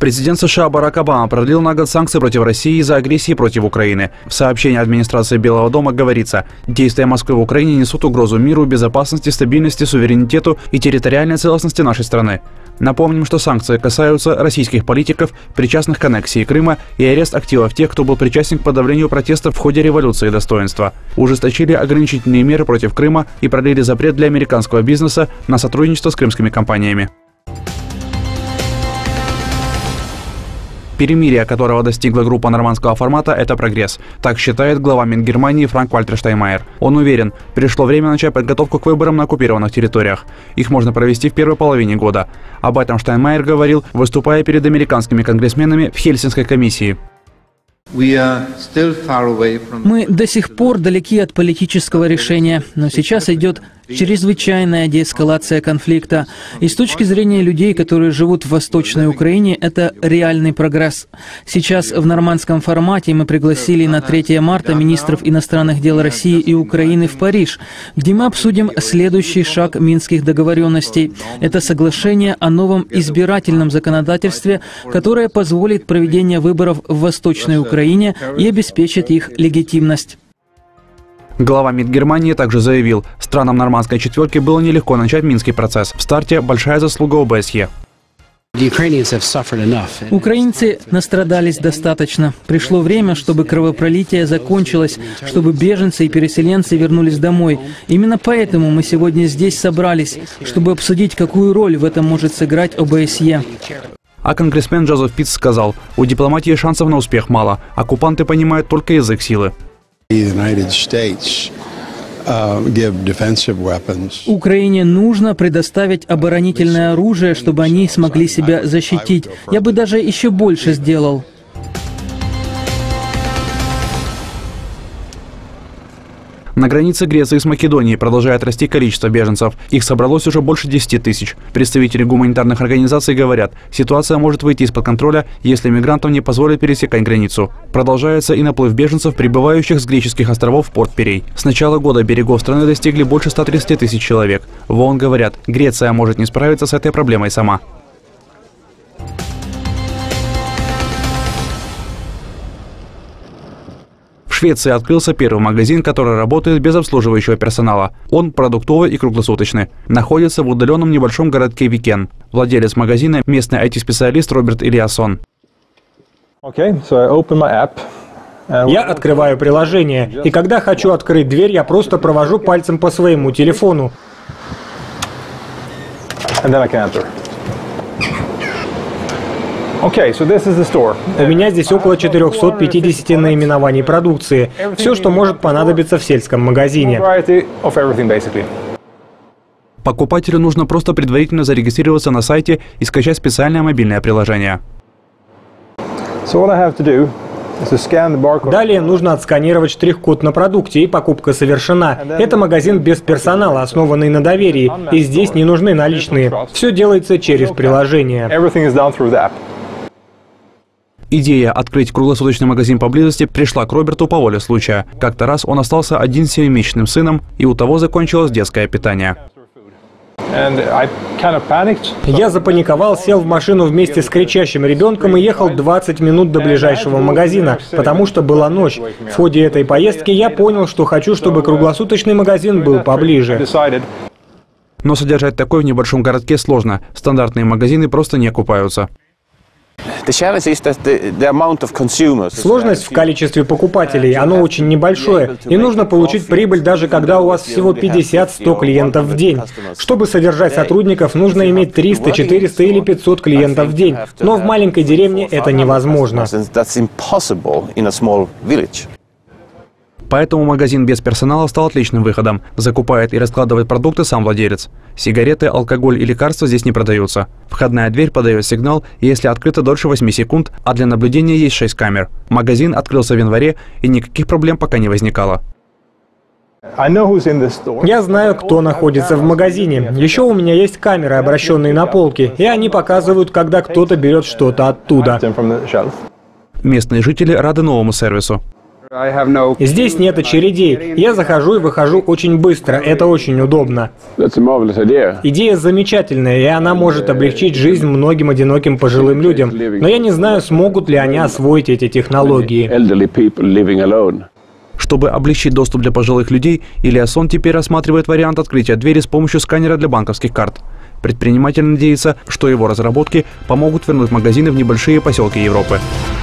Президент США Барак Обама продлил на год санкции против России из-за агрессии против Украины. В сообщении администрации Белого дома говорится, действия Москвы в Украине несут угрозу миру, безопасности, стабильности, суверенитету и территориальной целостности нашей страны. Напомним, что санкции касаются российских политиков, причастных к аннексии Крыма, и арест активов тех, кто был причастен к подавлению протестов в ходе революции достоинства. Ужесточили ограничительные меры против Крыма и продлили запрет для американского бизнеса на сотрудничество с крымскими компаниями. Перемирие, которого достигла группа нормандского формата, это прогресс. Так считает глава Мингермании Франк-Вальтер Штайнмайер. Он уверен, пришло время начать подготовку к выборам на оккупированных территориях. Их можно провести в первой половине года. Об этом Штайнмайер говорил, выступая перед американскими конгрессменами в Хельсинкской комиссии. Мы до сих пор далеки от политического решения, но сейчас идет чрезвычайная деэскалация конфликта. И с точки зрения людей, которые живут в Восточной Украине, это реальный прогресс. Сейчас в нормандском формате мы пригласили на 3 марта министров иностранных дел России и Украины в Париж, где мы обсудим следующий шаг минских договоренностей. Это соглашение о новом избирательном законодательстве, которое позволит проведение выборов в Восточной Украине и обеспечит их легитимность. Глава МИД Германии также заявил, странам нормандской четверки было нелегко начать минский процесс. В старте большая заслуга ОБСЕ. Украинцы настрадались достаточно. Пришло время, чтобы кровопролитие закончилось, чтобы беженцы и переселенцы вернулись домой. Именно поэтому мы сегодня здесь собрались, чтобы обсудить, какую роль в этом может сыграть ОБСЕ. А конгрессмен Джозеф Питц сказал, у дипломатии шансов на успех мало, оккупанты понимают только язык силы. Украине нужно предоставить оборонительное оружие, чтобы они смогли себя защитить. Я бы даже еще больше сделал. На границе Греции с Македонией продолжает расти количество беженцев. Их собралось уже больше 10 тысяч. Представители гуманитарных организаций говорят, ситуация может выйти из-под контроля, если мигрантам не позволят пересекать границу. Продолжается и наплыв беженцев, прибывающих с греческих островов в порт Пирей. С начала года берегов страны достигли больше 130 тысяч человек. В ООН говорят, Греция может не справиться с этой проблемой сама. В Швеции открылся первый магазин, который работает без обслуживающего персонала. Он продуктовый и круглосуточный. Находится в удаленном небольшом городке Викен. Владелец магазина – местный IT-специалист Роберт Ильясон. Я открываю приложение, и когда хочу открыть дверь, я просто провожу пальцем по своему телефону. У меня здесь около 450 наименований продукции. Все, что может понадобиться в сельском магазине. Покупателю нужно просто предварительно зарегистрироваться на сайте и скачать специальное мобильное приложение. Далее нужно отсканировать штрих-код на продукте, и покупка совершена. Это магазин без персонала, основанный на доверии, и здесь не нужны наличные. Все делается через приложение. Идея открыть круглосуточный магазин поблизости пришла к Роберту по воле случая. Как-то раз он остался один с 7-месячным сыном, и у того закончилось детское питание. Я запаниковал, сел в машину вместе с кричащим ребенком и ехал 20 минут до ближайшего магазина, потому что была ночь. В ходе этой поездки я понял, что хочу, чтобы круглосуточный магазин был поближе. Но содержать такой в небольшом городке сложно. Стандартные магазины просто не окупаются. Сложность в количестве покупателей, оно очень небольшое, и нужно получить прибыль, даже когда у вас всего 50-100 клиентов в день. Чтобы содержать сотрудников, нужно иметь 300, 400 или 500 клиентов в день, но в маленькой деревне это невозможно. Поэтому магазин без персонала стал отличным выходом. Закупает и раскладывает продукты сам владелец. Сигареты, алкоголь и лекарства здесь не продаются. Входная дверь подает сигнал, если открыто дольше 8 секунд, а для наблюдения есть 6 камер. Магазин открылся в январе, и никаких проблем пока не возникало. Я знаю, кто находится в магазине. Еще у меня есть камеры, обращенные на полки, и они показывают, когда кто-то берет что-то оттуда. Местные жители рады новому сервису. Здесь нет очередей. Я захожу и выхожу очень быстро. Это очень удобно. Идея замечательная, и она может облегчить жизнь многим одиноким пожилым людям. Но я не знаю, смогут ли они освоить эти технологии. Чтобы облегчить доступ для пожилых людей, Ильясон теперь рассматривает вариант открытия двери с помощью сканера для банковских карт. Предприниматель надеется, что его разработки помогут вернуть магазины в небольшие поселки Европы.